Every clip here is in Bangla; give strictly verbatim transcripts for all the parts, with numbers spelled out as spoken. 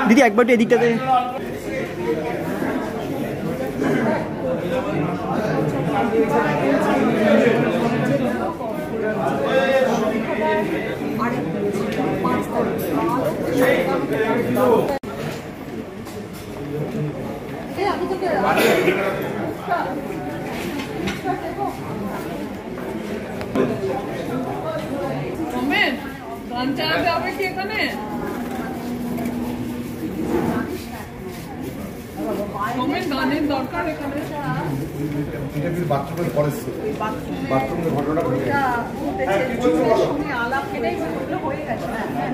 দিদি একবার এদিকটাতে গান চালাতে হবে কি এখানে? গানের দরকার এখানে। বাথরুমের পরে বাথরুমের ঘটনা ঘটে আলাপ হয়ে গেছে।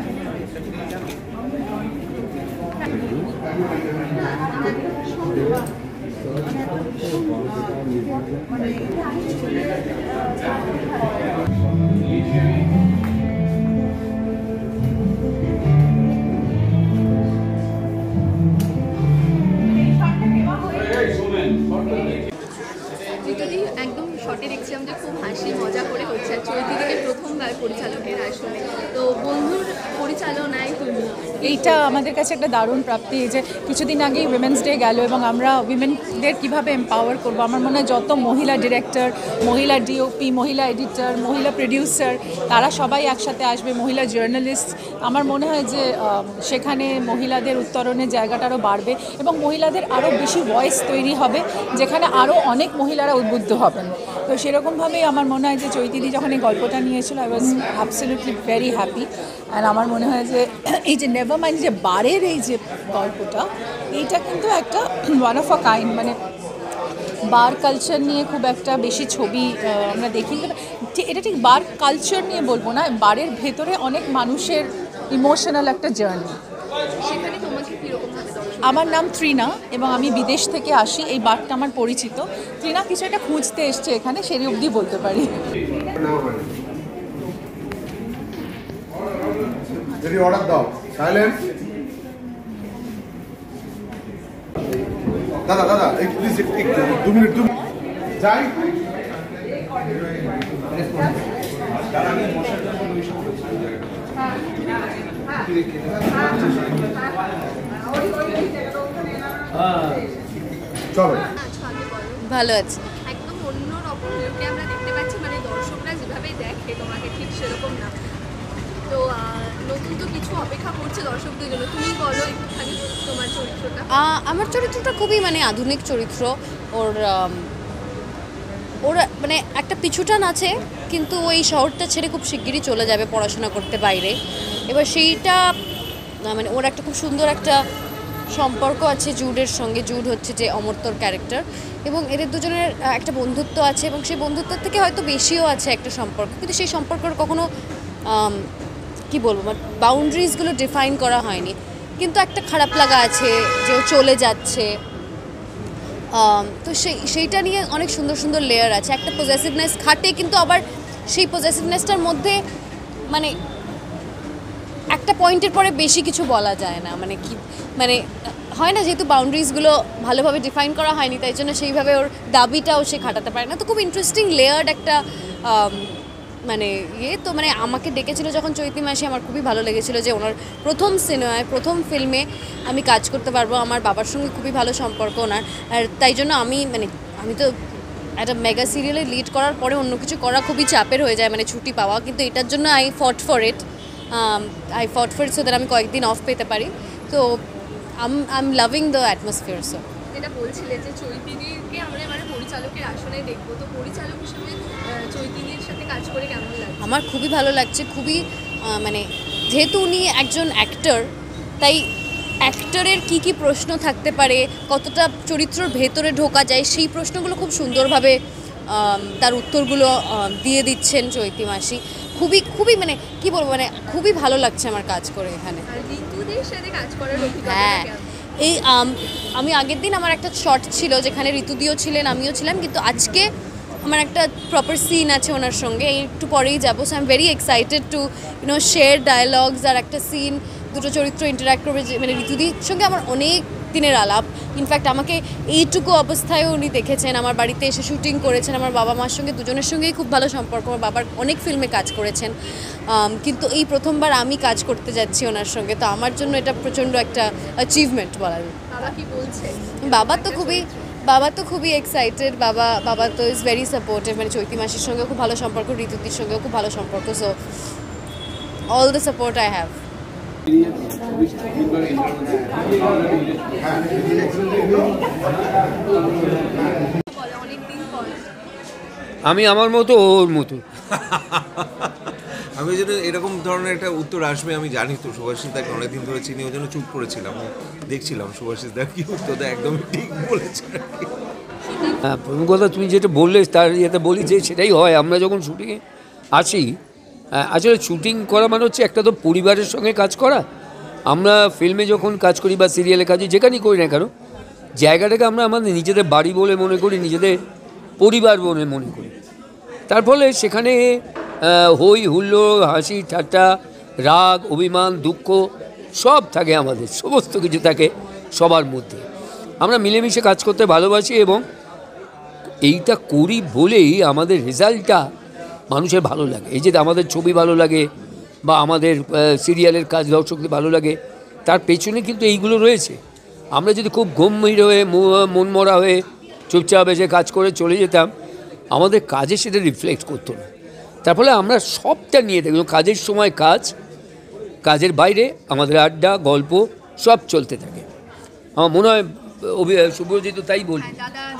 একদম শর্টে দেখছিলাম যে খুব হাসি মজা করে হচ্ছে। চৈতিদিকে প্রথমবার পরিচালকের আসলে, তো বন্ধুর পরিচালনায় এইটা আমাদের কাছে একটা দারুণ প্রাপ্তি যে কিছুদিন আগেই উইমেন্স ডে গেল এবং আমরা উইমেনদের কীভাবে এম্পাওয়ার করবো, আমার মনে হয় যত মহিলা ডিরেক্টর, মহিলা ডিওপি, মহিলা এডিটর, মহিলা প্রডিউসার, তারা সবাই একসাথে আসবে, মহিলা জার্নালিস্ট, আমার মনে হয় যে সেখানে মহিলাদের উত্তরণের জায়গাটা আরও বাড়বে এবং মহিলাদের আরও বেশি ভয়েস তৈরি হবে, যেখানে আরও অনেক মহিলারা উদ্বুদ্ধ হবেন। তো সেরকমভাবেই আমার মনে হয় যে চৈতিদি যখন এই গল্পটা নিয়েছিল, I was absolutely very happy. And আমার মনে হয় যে এই যে নেভার মাইন্ড যে বারের এই যে গল্পটা, এইটা কিন্তু একটা ওয়ান অফ আ কাইন্ড, মানে বার কালচার নিয়ে খুব একটা বেশি ছবি আমরা দেখি। এটা ঠিক বার কালচার নিয়ে বলবো না, বারের ভেতরে অনেক মানুষের ইমোশনাল একটা জার্নি। আমার নাম ত্রিনা এবং আমি বিদেশ থেকে আসি, এই বারটা আমার পরিচিত। ত্রিনা কিছু একটা খুঁজতে এসছে এখানে, সেই অবধি বলতে পারি। যদি অর্ডার দাও সাইলেন্স। দাদা দাদা এই প্লিজ একটু দু মিনিট দু যাই। চলো ভালো আছে, একদম অন্যরকম লুকে আমরা দেখতে পাচ্ছি, মানে দর্শকরা যেভাবে দেখে তোমাকে ঠিক সেরকম না। তো নতুন তো কিছু অপেক্ষা করছে দর্শকদের জন্য, তুমি বলো একটুখানি তোমার চরিত্রটা। আমার চরিত্রটা খুবই মানে আধুনিক চরিত্র। ওর ওর মানে একটা পিছুটান আছে, কিন্তু ওই শহরটা ছেড়ে খুব শিগগিরই চলে যাবে পড়াশোনা করতে বাইরে। এবার সেইটা মানে ওর একটা খুব সুন্দর একটা সম্পর্ক আছে জুডের সঙ্গে। জুড হচ্ছে যে অমর্ত্যর ক্যারেক্টার, এবং এদের দুজনের একটা বন্ধুত্ব আছে, এবং সেই বন্ধুত্বের থেকে হয়তো বেশিও আছে একটা সম্পর্ক, কিন্তু সেই সম্পর্কের কখনো কি বলবো মানে বাউন্ডারিজগুলো ডিফাইন করা হয়নি। কিন্তু একটা খারাপ লাগা আছে যে ও চলে যাচ্ছে, তো সেই সেইটা নিয়ে অনেক সুন্দর সুন্দর লেয়ার আছে। একটা পজেসিভনেস খাটে, কিন্তু আবার সেই পজেসিভনেসটার মধ্যে মানে একটা পয়েন্টের পরে বেশি কিছু বলা যায় না, মানে কি মানে হয় না, যেহেতু বাউন্ডারিজগুলো ভালোভাবে ডিফাইন করা হয়নি, তাই জন্য সেইভাবে ওর দাবিটাও সে খাটাতে পারে না। তো খুব ইন্টারেস্টিং লেয়ার্ড একটা মানে ইয়ে। তো মানে আমাকে ডেকেছিল যখন চৈতি মাসি, আমার খুবই ভালো লেগেছিলো যে ওনার প্রথম সিনেমায় প্রথম ফিল্মে আমি কাজ করতে পারবো। আমার বাবার সঙ্গে খুবই ভালো সম্পর্ক ওনার, আর তাই জন্য আমি মানে আমি তো একটা মেগা সিরিয়ালে লিড করার পরে অন্য কিছু করা খুবই চাপের হয়ে যায়, মানে ছুটি পাওয়া, কিন্তু এটার জন্য I fought for it I fought for it so that আমি কয়েকদিন অফ পেতে পারি। তো um I am loving the atmosphere. So যেটা বলছিলে যে চৈতিদিকে আমরা এবারে পরিচালকের আসনে দেখবো, তো পরিচালক হিসেবে চৈতিদির সাথে কাজ করে কেমন লাগছে? আমার খুবই ভালো লাগছে, খুবই মানে যেহেতু উনি একজন অ্যাক্টর, তাই অ্যাক্টরের কি কি প্রশ্ন থাকতে পারে, কতটা চরিত্রের ভেতরে ঢোকা যায়, সেই প্রশ্নগুলো খুব সুন্দরভাবে তার উত্তরগুলো দিয়ে দিচ্ছেন চৈতি মাসি। খুবই খুবই মানে কি বলবো মানে খুবই ভালো লাগছে আমার কাজ করে এখানে। হ্যাঁ, এই আমি আগের দিন আমার একটা শর্ট ছিল যেখানে ঋতুদিও ছিলেন, আমিও ছিলাম, কিন্তু আজকে আমার একটা প্রপার সিন আছে ওনার সঙ্গে, একটু পরেই যাবো। So I am very excited to you know share dialogues আর একটা সিন, দুটো চরিত্র ইন্টারাক্ট করবে। মানে ঋতুদির সঙ্গে আমার অনেক দিনের আলাপ। ইনফ্যাক্ট আমাকে এইটুকু অবস্থায়ও উনি দেখেছেন, আমার বাড়িতে এসে শুটিং করেছেন। আমার বাবা মার সঙ্গে দুজনের সঙ্গেই খুব ভালো সম্পর্ক, আমার বাবার অনেক ফিল্মে কাজ করেছেন, কিন্তু এই প্রথমবার আমি কাজ করতে যাচ্ছি ওনার সঙ্গে, তো আমার জন্য এটা প্রচণ্ড একটা অ্যাচিভমেন্ট বলা যায়। বাবা কি বলছে? বাবা তো খুবই বাবা তো খুবই এক্সাইটেড। বাবা বাবা তো ইজ ভেরি সাপোর্টিভ, মানে চৈতি মাসির সঙ্গেও খুব ভালো সম্পর্ক, ঋতুদির সঙ্গেও খুব ভালো সম্পর্ক, so all the support I have. আমি আমার মতো ওর মতো। আমি যেন এরকম ধরনের একটা উত্তর আসবে আমি জানি তো। সুভাষিস দাকে অনেকদিন ধরে চিনি, ওই জন্য চুপ করেছিলাম, দেখছিলাম সুভাষিস দা কি উত্তর দেয়। একদমই ঠিক বলেছে। হ্যাঁ, প্রথম কথা তুমি যেটা বললে তার ইয়েতে বলি যে সেটাই হয়। আমরা যখন শুটিংয়ে আসি, আসলে শুটিং করা মানে হচ্ছে একটা তো পরিবারের সঙ্গে কাজ করা। আমরা ফিল্মে যখন কাজ করি বা সিরিয়ালে কাজ যেখানেই করি না কেন, জায়গাটাকে আমরা আমাদের নিজেদের বাড়ি বলে মনে করি, নিজেদের পরিবার বলে মনে করি। তার ফলে সেখানে হই হুল্লোড়, হাসি ঠাট্টা, রাগ, অভিমান, দুঃখ সব থাকে, আমাদের সমস্ত কিছু থাকে সবার মধ্যে। আমরা মিলেমিশে কাজ করতে ভালোবাসি এবং এইটা করি বলেই আমাদের রেজাল্টটা মানুষের ভালো লাগে। এই যে আমাদের ছবি ভালো লাগে বা আমাদের সিরিয়ালের কাজ দর্শকদের ভালো লাগে, তার পেছনে কিন্তু এইগুলো রয়েছে। আমরা যদি খুব গম্ভীর হয়ে মনমরা হয়ে চুপচাপ এসে কাজ করে চলে যেতাম, আমাদের কাজে সেটা রিফ্লেক্ট করতো না। তার ফলে আমরা সবটা নিয়ে থাকি, কাজের সময় কাজ, কাজের বাইরে আমাদের আড্ডা গল্প সব চলতে থাকে। আমার মনে হয় শুভজিৎ তাই বলবি।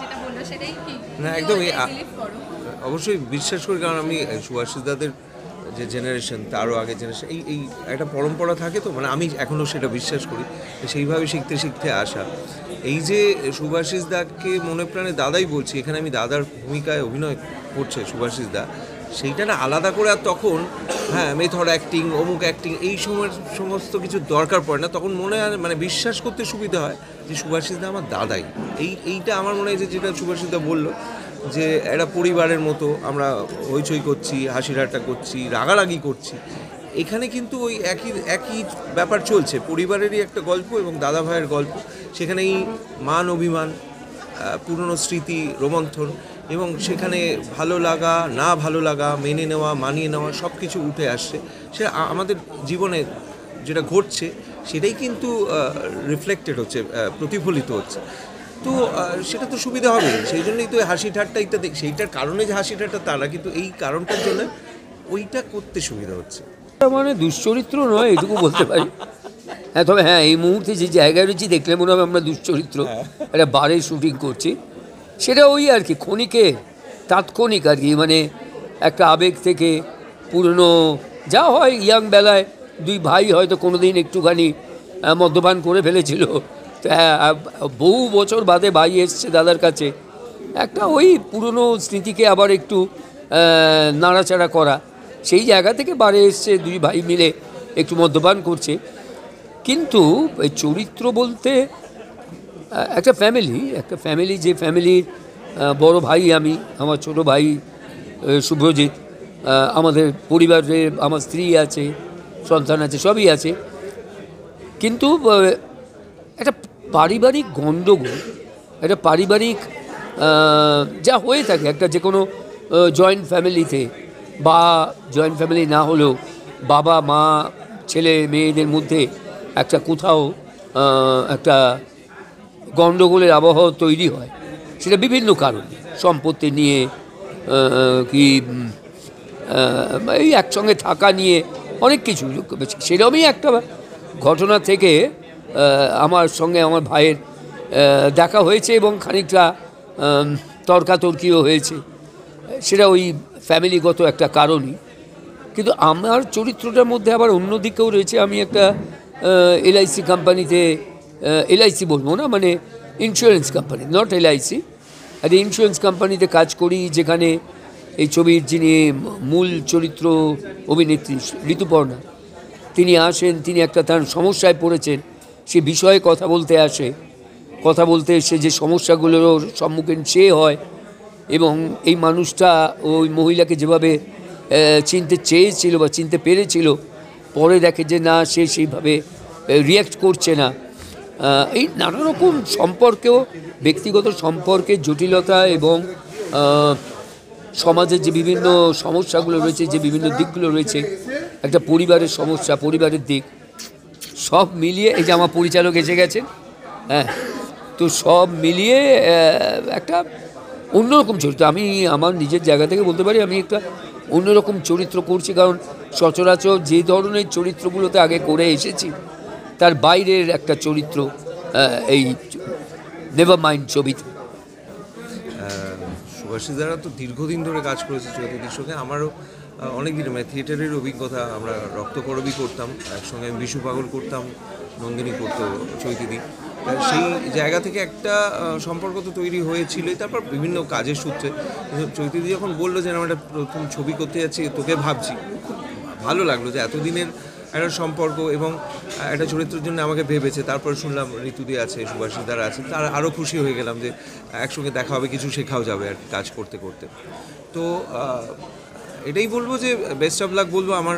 না একদমই, অবশ্যই বিশ্বাস করি, কারণ আমি সুভাষিস দাদের যে জেনারেশন, তারও আগে জেনারেশন, এই এই একটা পরম্পরা থাকে তো, মানে আমি এখনও সেটা বিশ্বাস করি, সেইভাবে শিখতে শিখতে আসা। এই যে সুভাষিস দাকে মনে প্রাণে দাদাই বলছি, এখানে আমি দাদার ভূমিকায় অভিনয় করছে সুভাষিস দা, সেইটা না আলাদা করে। আর তখন হ্যাঁ মেথড অ্যাক্টিং, অমুক অ্যাক্টিং, এই সময়ের সমস্ত কিছু দরকার পড়ে না। তখন মনে হয় মানে বিশ্বাস করতে সুবিধা হয় যে সুভাষিস দা আমার দাদাই। এই এইটা আমার মনে হয় যে যেটা সুভাষিস দা বললো, যে একটা পরিবারের মতো আমরা হইচই করছি, হাসি ঠাট্টা করছি, রাগারাগি করছি, এখানে কিন্তু ওই একই একই ব্যাপার চলছে। পরিবারেরই একটা গল্প এবং দাদা ভাইয়ের গল্প, সেখানে এই মান অভিমান, পুরনো স্মৃতি রোমন্থন, এবং সেখানে ভালো লাগা না ভালো লাগা, মেনে নেওয়া মানিয়ে নেওয়া সব কিছু উঠে আসছে। সে আমাদের জীবনে যেটা ঘটছে সেটাই কিন্তু রিফ্লেক্টেড হচ্ছে, প্রতিফলিত হচ্ছে। তো সেটা তো সুবিধা হবে, সেই জন্যই তো হাসি ঠাট্টা ইত্যাদি, সেইটার কারণে যে হাসি ঠাট্টা তারা, কিন্তু এই কারণটার জন্য ওইটা করতে সুবিধা হচ্ছে। মানে দুশ্চরিত্র নয় এটুকু বলতে পারি। হ্যাঁ, তবে হ্যাঁ এই মুহূর্তে যে জায়গায় রয়েছি দেখলে মনে হবে আমরা দুশ্চরিত্র, একটা বারে শুটিং করছি। সেটা ওই আর কি ক্ষণিকে তাৎক্ষণিক আর কি, মানে একটা আবেগ থেকে পুরনো যা হয় ইয়াং বেলায় দুই ভাই হয়তো কোনো দিন একটুখানি মদ্যপান করে ফেলেছিল, বহু বছর বাদে ভাই এসছে দাদার কাছে, একটা ওই পুরনো স্মৃতিকে আবার একটু নাড়াচাড়া করা, সেই জায়গা থেকে বারে এসছে দুই ভাই মিলে একটু মদ্যপান করছে। কিন্তু এই চরিত্র বলতে একটা ফ্যামিলি, একটা ফ্যামিলি যে ফ্যামিলির বড় ভাই আমি, আমার ছোট ভাই শুভ্রজিৎ, আমাদের পরিবারে আমার স্ত্রী আছে, সন্তান আছে, সবই আছে, কিন্তু একটা পারিবারিক গণ্ডগোল, একটা পারিবারিক যা হয়ে থাকে একটা যে কোনো জয়েন্ট ফ্যামিলিতে, বা জয়েন্ট ফ্যামিলি না হলেও বাবা মা ছেলে মেয়েদের মধ্যে একটা কোথাও একটা গণ্ডগোলের আবহাওয়া তৈরি হয়। সেটা বিভিন্ন কারণে, সম্পত্তি নিয়ে কি এই একসঙ্গে থাকা নিয়ে অনেক কিছু। সেরকমই একটা ঘটনা থেকে আমার সঙ্গে আমার ভাইয়ের দেখা হয়েছে এবং খানিকটা তর্কাতর্কিও হয়েছে, সেটা ওই ফ্যামিলিগত একটা কারণই। কিন্তু আমার চরিত্রটার মধ্যে আবার অন্য দিকেও রয়েছে। আমি একটা এলআইসি কোম্পানিতে, এলআইসি বলবো না, মানে ইন্স্যুরেন্স কোম্পানি, নট এলআইসি, একটা ইন্স্যুরেন্স কোম্পানিতে কাজ করি, যেখানে এই ছবির যিনি মূল চরিত্র অভিনেত্রী ঋতুপর্ণা, তিনি আসেন, তিনি একটা তার সমস্যায় পড়েছেন, সে বিষয়ে কথা বলতে আসে, কথা বলতে এসে যে সমস্যাগুলোর সম্মুখীন সে হয়, এবং এই মানুষটা ওই মহিলাকে যেভাবে চিনতে চেয়েছিল বা চিনতে পেরেছিল, পরে দেখে যে না, সে সেইভাবে রিয়্যাক্ট করছে না, এই নানা রকম সম্পর্কেও ব্যক্তিগত সম্পর্কের জটিলতা এবং সমাজের যে বিভিন্ন সমস্যাগুলো রয়েছে, যে বিভিন্ন দিকগুলো রয়েছে, একটা পরিবারের সমস্যা, পরিবারের দিক, সব মিলিয়ে এই যে আমার পরিচালক এসে গেছেন, হ্যাঁ, তো সব মিলিয়ে একটা অন্যরকম চরিত্র। আমি আমার নিজের জায়গা থেকে বলতে পারি আমি একটা অন্যরকম চরিত্র করছি, কারণ সচরাচর যে ধরনের চরিত্রগুলোতে আগে করে এসেছি তার বাইরের একটা চরিত্র এই নেভার মাইন্ড ছবিতে। সুভাষিদারা তো দীর্ঘদিন ধরে কাজ করেছে চৈতন্যর সঙ্গে, আমারও অনেক দিন মানে থিয়েটারের অভিজ্ঞতা, আমরা রক্তকরবী করতাম একসঙ্গে, আমি বিশু পাগল করতাম, নন্দিনী করতো চৈতিদি, সেই জায়গা থেকে একটা সম্পর্ক তো তৈরি হয়েছিলই। তারপর বিভিন্ন কাজের সূত্রে চৈতিদি যখন বললো যে আমরা একটা প্রথম ছবি করতে যাচ্ছি, তোকে ভাবছি, খুব ভালো লাগলো যে এতদিনের একটা সম্পর্ক এবং একটা চরিত্রের জন্য আমাকে ভেবেছে। তারপর শুনলাম ঋতুদি আছে, সুভাষিদারা আছে, তার আরও খুশি হয়ে গেলাম যে একসঙ্গে দেখা হবে, কিছু শেখাও যাবে আর কি কাজ করতে করতে। তো এটাই বলবো যে বেস্ট অফ লাক বলবো। আমার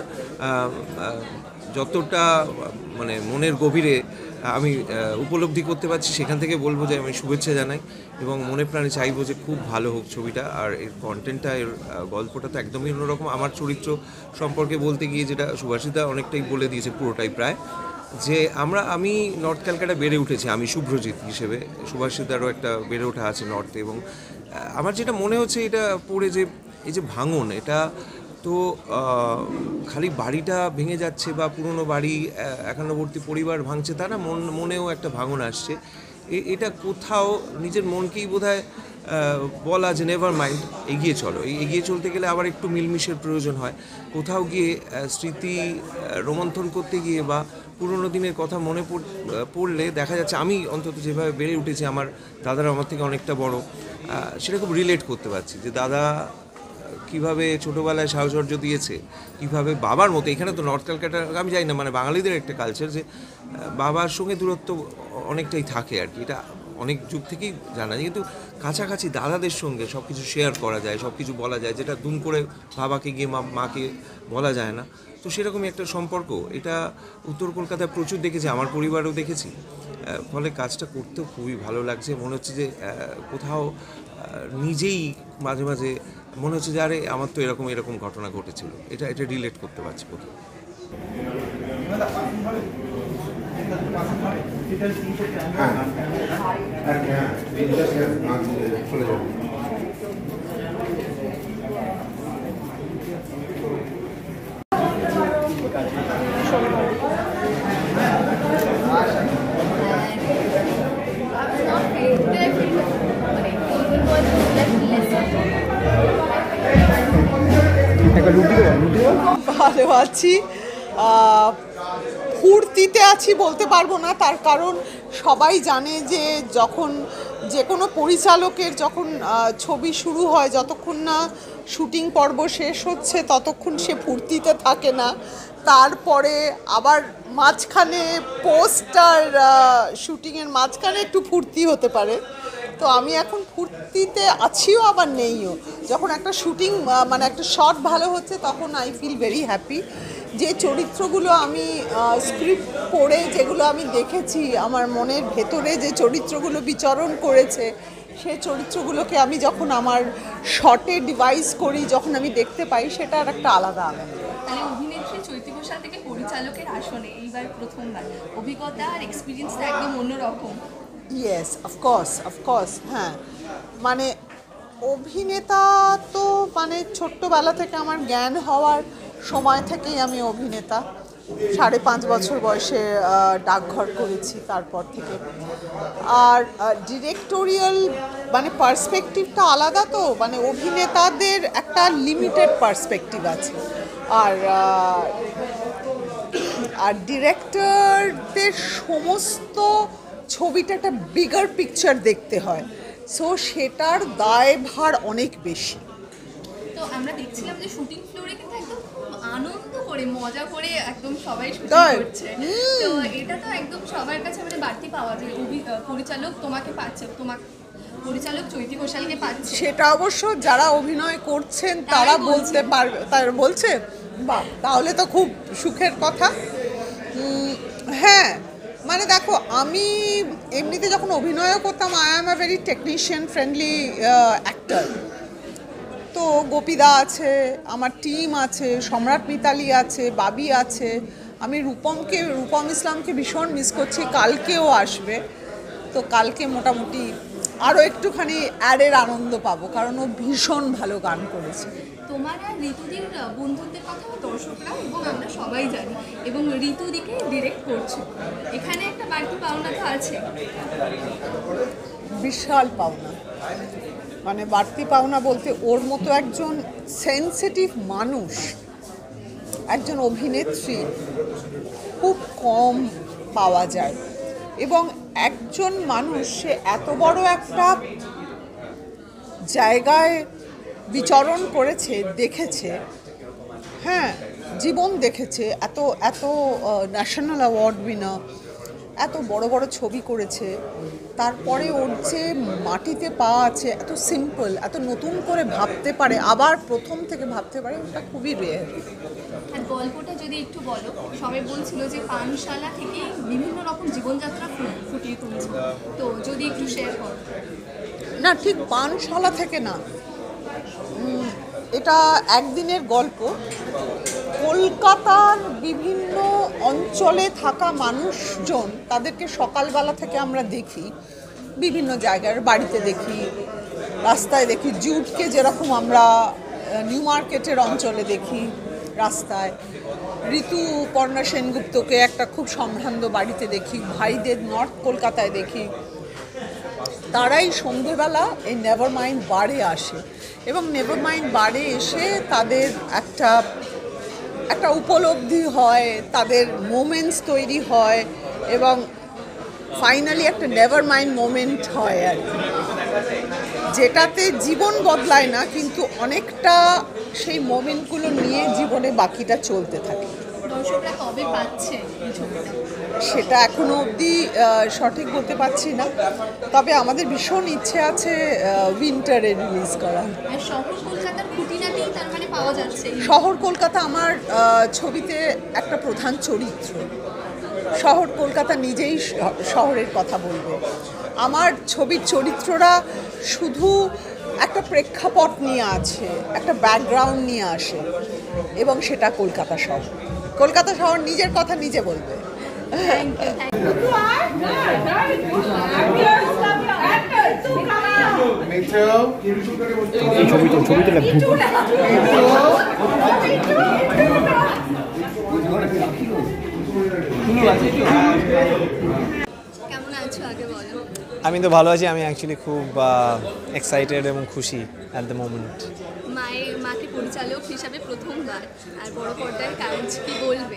যতটা মানে মনের গভীরে আমি উপলব্ধি করতে পারছি সেখান থেকে বলবো যে আমি শুভেচ্ছা জানাই এবং মনে প্রাণে চাইবো যে খুব ভালো হোক ছবিটা। আর এর কন্টেন্টটা, এর গল্পটা তো একদমই অন্যরকম। আমার চরিত্র সম্পর্কে বলতে গিয়ে যেটা সুভাষিদা অনেকটাই বলে দিয়েছে পুরোটাই প্রায়, যে আমরা আমি নর্থ ক্যালকাটা বেড়ে উঠেছি, আমি শুভ্রজিৎ হিসেবে, সুভাষিদারও একটা বেড়ে ওঠা আছে নর্থে। এবং আমার যেটা মনে হচ্ছে এটা পড়ে যে এই যে ভাঙন, এটা তো খালি বাড়িটা ভেঙে যাচ্ছে বা পুরনো বাড়ি একান্নবর্তী পরিবার ভাঙছে তা না, মন মনেও একটা ভাঙন আসছে। এটা কোথাও নিজের মনকেই বোধহয় বলা যে নেভার মাইন্ড, এগিয়ে চলো। এই এগিয়ে চলতে গেলে আবার একটু মিলমিশের প্রয়োজন হয়। কোথাও গিয়ে স্মৃতি রোমন্থন করতে গিয়ে বা পুরনো দিনের কথা মনে পড়লে দেখা যাচ্ছে, আমি অন্তত যেভাবে বেড়ে উঠেছি, আমার দাদারা আমার থেকে অনেকটা বড়, সেটা খুব রিলেট করতে পারছি যে দাদা কীভাবে ছোটোবেলায় সাহচর্য দিয়েছে, কীভাবে বাবার মতো। এখানে তো নর্থ ক্যালকাটা আমি জানি না, মানে বাঙালিদের একটা কালচার যে বাবার সঙ্গে দূরত্ব অনেকটাই থাকে আর কি, এটা অনেক যুগ থেকেই জানা যায়। কিন্তু কাছাকাছি দাদাদের সঙ্গে সব কিছু শেয়ার করা যায়, সব কিছু বলা যায়, যেটা দুম করে বাবাকে গিয়ে মা মাকে বলা যায় না। তো সেরকমই একটা সম্পর্ক, এটা উত্তর কলকাতায় প্রচুর দেখেছি, আমার পরিবারেও দেখেছি। ফলে কাজটা করতেও খুবই ভালো লাগছে। মনে হচ্ছে যে কোথাও নিজেই মাঝে মাঝে মনে হচ্ছে যে আরে আমার তো এরকম এরকম ঘটনা ঘটেছিল, এটা এটা রিলেট করতে পারছি কোথাও। ভালো আছি, ফুর্তিতে আছি বলতে পারবো না, তার কারণ সবাই জানে যে যখন যে কোনো পরিচালকের যখন ছবি শুরু হয়, যতক্ষণ না শুটিং পর্ব শেষ হচ্ছে ততক্ষণ সে ফুর্তিতে থাকে না। তারপরে আবার মাঝখানে পোস্টার শুটিংয়ের মাঝখানে একটু ফুর্তি হতে পারে। তো আমি এখন ফুর্তিতে আছিও আবার নেইও। যখন একটা শুটিং মানে একটা শট ভালো হচ্ছে তখন আই ফিল ভেরি হ্যাপি। যে চরিত্রগুলো আমি স্ক্রিপ্ট পড়ে যেগুলো আমি দেখেছি, আমার মনের ভেতরে যে চরিত্রগুলো বিচরণ করেছে, সেই চরিত্রগুলোকে আমি যখন আমার শটে ডিভাইস করি, যখন আমি দেখতে পাই, সেটা আর একটা আলাদা আনন্দ। তাহলে অভিনেত্রী চৈতি ঘোষাল থেকে পরিচালকের আসনে এইবার প্রথমবার, অভিজ্ঞতা আর এক্সপিরিয়েন্সটা একদম অন্যরকম। ইয়েস, অফকোর্স অফকোর্স হ্যাঁ, মানে অভিনেতা তো মানে ছোট্টবেলা থেকে আমার জ্ঞান হওয়ার সময় থেকেই আমি অভিনেতা। সাড়ে পাঁচ বছর বয়সে ডাকঘর করেছি তারপর থেকে। আর ডিরেক্টোরিয়াল মানে পার্সপেক্টিভটা আলাদা, তো মানে অভিনেতাদের একটা লিমিটেড পার্সপেক্টিভ আছে, আর আর ডিরেক্টরদের সমস্ত ছবিটা একটা বিগার পিকচার দেখতে হয়, সো সেটার দায়ভার অনেক বেশি। তো আমরা দেখছিলাম যে শুটিং ফ্লোরে কিন্তু একদম আনন্দ করে মজা করে একদম সবাই শুটিং করছে। তো এটা তো একদম সবার কাছে মানে বাড়তি পাওয়া যায়, পরিচালক তোমাকে পাচ্ছে, তোমাকে পরিচালক চৈতি ঘোষালকে পাচ্ছে। সেটা অবশ্য যারা অভিনয় করছেন তারা বলতে পারবে, তারা বলছে বাহ, তাহলে তো খুব সুখের কথা। হ্যাঁ, মানে দেখো, আমি এমনিতে যখন অভিনয়ও করতাম, I am a very technician friendly actor. তো গোপীদা আছে, আমার টিম আছে, সম্রাট মিতালি আছে, বাবি আছে। আমি রূপমকে রূপম ইসলামকে ভীষণ মিস করছি, কালকেও আসবে। তো কালকে মোটামুটি আরও একটুখানি অ্যাডের আনন্দ পাবো, কারণ ও ভীষণ ভালো গান করেছে। তোমার আর ঋতুদির বন্ধুত্বের কথা দর্শকরা এবং আমরা সবাই জানি, এবং ঋতুদিকে ডিরেক্ট করছে, এখানে একটা বাড়তি পাওনা তো আছে। বিশাল পাওনা, মানে বাড়তি পাওনা বলতে ওর মতো একজন সেন্সিটিভ মানুষ, একজন অভিনেত্রী খুব কম পাওয়া যায়। এবং একজন মানুষ সে এত বড় একটা জায়গায় বিচরণ করেছে, দেখেছে, হ্যাঁ জীবন দেখেছে, এত এত ন্যাশনাল অ্যাওয়ার্ড উইনার, এত বড় বড় ছবি করেছে, তারপরে ওর যে মাটিতে পা আছে, এত সিম্পল, এত নতুন করে ভাবতে পারে, আবার প্রথম থেকে ভাবতে পারে, ওটা খুবই রেয়ার। আর গল্পটা যদি একটু বলো, সবাই বলছিল যে পানশালা থেকে বিভিন্ন রকম জীবনযাত্রা ফুটিয়ে তুলছে, তো যদি একটু শেয়ার করো। না, ঠিক পানশালা থেকে না, এটা একদিনের গল্প। কলকাতার বিভিন্ন অঞ্চলে থাকা মানুষজন, তাদেরকে সকালবেলা থেকে আমরা দেখি, বিভিন্ন জায়গার বাড়িতে দেখি, রাস্তায় দেখি। জুটকে যেরকম আমরা নিউ মার্কেটের অঞ্চলে দেখি রাস্তায়, ঋতুপর্ণা সেনগুপ্তকে একটা খুব সম্ভ্রান্ত বাড়িতে দেখি, ভাইদের নর্থ কলকাতায় দেখি। তারাই সন্ধেবেলা এই নেভার মাইন্ড বারে আসে, এবং নেভার মাইন্ড বারে এসে তাদের একটা একটা উপলব্ধি হয়, তাদের মোমেন্টস তৈরি হয়, এবং ফাইনালি একটা নেভার মাইন্ড মোমেন্ট হয় আর কি, যেটাতে জীবন বদলায় না, কিন্তু অনেকটা সেই মোমেন্টগুলো নিয়ে জীবনে বাকিটা চলতে থাকে। দর্শকরা কবে পাচ্ছে এই ছবিটা? সেটা এখনো অবধি সঠিক বলতে পারছি না, তবে আমাদের ভীষণ ইচ্ছে আছে উইন্টারে রিলিজ করা। আর শহর কলকাতার খুঁটিনাটি তার মানে পাওয়া যাচ্ছে। শহর কলকাতা আমার ছবিতে একটা প্রধান চরিত্র। শহর কলকাতা নিজেই শহরের কথা বলবে। আমার ছবির চরিত্ররা শুধু একটা প্রেক্ষাপট নিয়ে আছে, একটা ব্যাকগ্রাউন্ড নিয়ে আসে, এবং সেটা কলকাতা শহর। কলকাতা শহর নিজের কথা নিজে বলবে। কেমন আছো আগে বলো? আমি তো ভালো আছি। আমি অ্যাকচুয়ালি খুব এক্সাইটেড এবং খুশি অ্যাট দ্য মোমেন্ট। মায়ের মাকে পরিচালক হিসাবে প্রথমবার, আর বড় পর্দার কাজ, কি বলবে?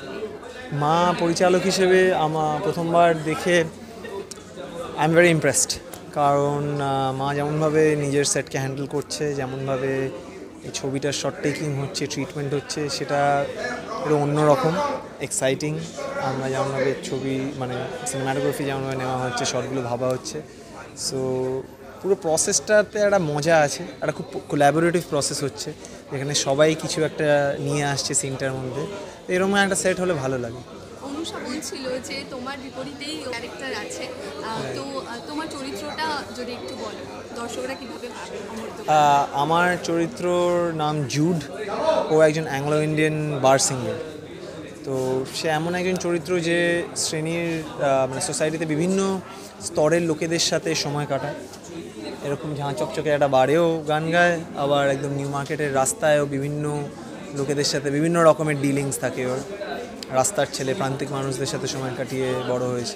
মা পরিচালক হিসেবে আমার প্রথমবার দেখে আই এম ভেরি ইমপ্রেসড, কারণ মা যেমনভাবে নিজের সেটকে হ্যান্ডেল করছে, যেমনভাবে এই ছবিটার শর্ট টেকিং হচ্ছে, ট্রিটমেন্ট হচ্ছে, সেটা পুরো অন্যরকম, এক্সাইটিং। আমরা যেমনভাবে ছবি মানে সিনেমাটোগ্রাফি যেমনভাবে নেওয়া হচ্ছে, শর্টগুলো ভাবা হচ্ছে, সো পুরো প্রসেসটাতে একটা মজা আছে, একটা খুব কোল্যাবোরেটিভ প্রসেস হচ্ছে, যেখানে সবাই কিছু একটা নিয়ে আসছে সিনটার মধ্যে। এরকম একটা সেট হলে ভালো লাগে। অনুষা বলছিল যে তোমার বিপরীতেই ক্যারেক্টার আছে, তো তোমার চরিত্রটা যদি একটু বলো, দর্শকরা কীভাবে পাবে? আমার চরিত্রর নাম জুড। ও একজন অ্যাংলো ইন্ডিয়ান বার সিঙ্গার। তো সে এমন একজন চরিত্র যে শ্রেণীর মানে সোসাইটিতে বিভিন্ন স্তরের লোকেদের সাথে সময় কাটায়। এরকম ঝাঁ চকচকে একটা বারেও গান গায়, আবার একদম নিউ মার্কেটের রাস্তায়ও বিভিন্ন লোকেদের সাথে বিভিন্ন রকমের ডিলিংস থাকে ওর। রাস্তার ছেলে, প্রান্তিক মানুষদের সাথে সময় কাটিয়ে বড় হয়েছে।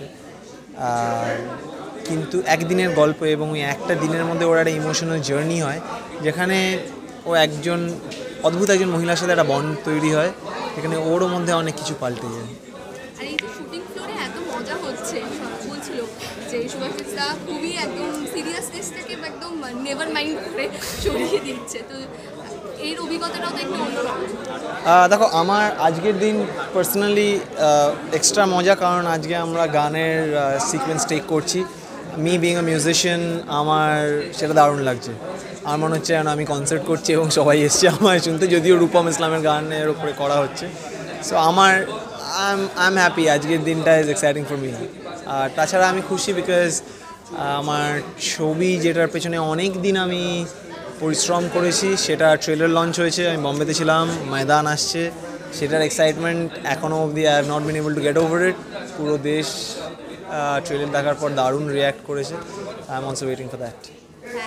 আর কিন্তু একদিনের গল্প, এবং ওই একটা দিনের মধ্যে ওর একটা ইমোশনাল জার্নি হয়, যেখানে ও একজন অদ্ভুত একজন মহিলার সাথে একটা বন্ড তৈরি হয়, যেখানে ওরও মধ্যে অনেক কিছু পাল্টে যায়। আর এই যে শুটিং ফ্লোরে এত মজা হচ্ছে, বলছিল যে সুভাষিতা খুবই একদম সিরিয়াসনেসটাকে একদম নেভার মাইন্ড করে সরিয়ে দিচ্ছে, তো এর অভিজ্ঞতাটাও তো একটু অন্যরকম। দেখো, আমার আজকের দিন পার্সোনালি এক্সট্রা মজা, কারণ আজকে আমরা গানের সিকোয়েন্স টেক করছি। মি বিং আ মিউজিশিয়ান, আমার সেটা দারুণ লাগছে। আমার মনে হচ্ছে যেন আমি কনসার্ট করছি এবং সবাই এসছে আমার শুনতে, যদিও রূপম ইসলামের গানের ওপরে করা হচ্ছে। সো আমার I am I am happy, আজকের দিনটা ইজ এক্সাইটিং ফর মি। আর তাছাড়া আমি খুশি বিকজ আমার ছবি যেটার পেছনে অনেক দিন আমি পরিশ্রম করেছি সেটা ট্রেলার লঞ্চ হয়েছে, আমি বম্বেতে ছিলাম, ময়দান আসছে, সেটার এক্সাইটমেন্ট এখনও অবধি I have not been able to get over it. পুরো দেশ ট্রেলার দেখার পর দারুণ রিয়্যাক্ট করেছে, I am also waiting for that.